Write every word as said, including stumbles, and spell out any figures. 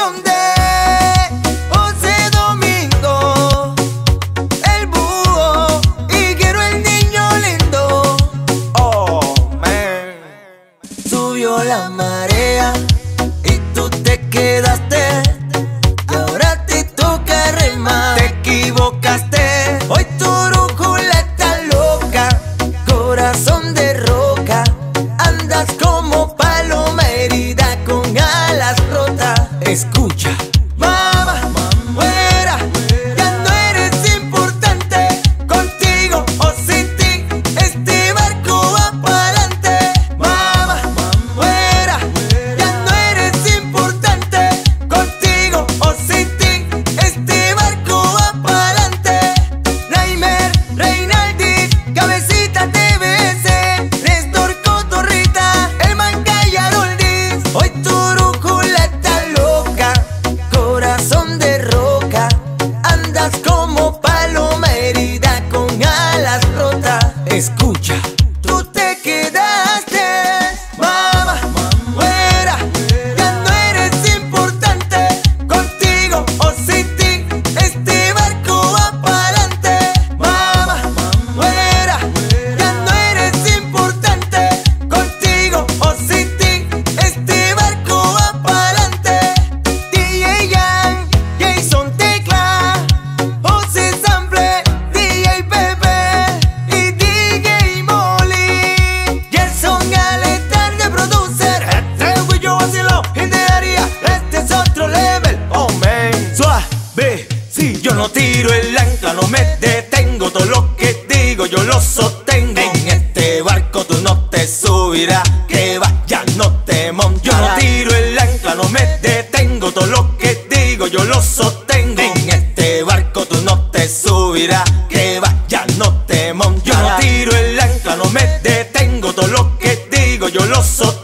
canción de José Domingo, el búho y quiero el niño lindo. Oh, man. Subió la marea y tú te quedaste, y ahora te toca remar. Te equivocaste. Hoy tu brújula está loca, corazón de roca. Andas como paloma herida con alas rotas. Escucha. Mamá, fuera, ya no eres importante. Contigo o sin ti, este barco va pa'lante. Mamá, fuera, ya no eres importante. Contigo o sin ti, este barco va pa'lante. Reimer, Reinaldi, Cabecita T V C, Néstor Cotorrita, el Mancaya Roldis. Hoy tu brújula está loca, corazón de roca. Andas como paloma herida con alas rotas. Escucha. Tú te quedaste, mamá, fuera, ya no eres importante. Contigo o sin ti, este barco va pa'lante. Mamá, fuera, ya no eres importante. Contigo o sin ti, este barco va pa'lante. D J Jan, Jason Tecla, José Sample, D J Pepe y D J Molly. Gerson Galetar de producer. Este fui yo vacilo in the area. Este es otro level. Oh, man. Suave. Si yo no tiro el ancla, no me detengo. Todo lo que digo yo lo sostengo. En este barco tú no te subirás, que vaya no te montes. Yo no tiro el ancla, no me detengo. Todo lo que digo yo lo sostengo. En este barco tú no te subirás, que vaya no te montes. Yo no tiro el ancla, no me detengo. Todo lo que digo yo lo sostengo.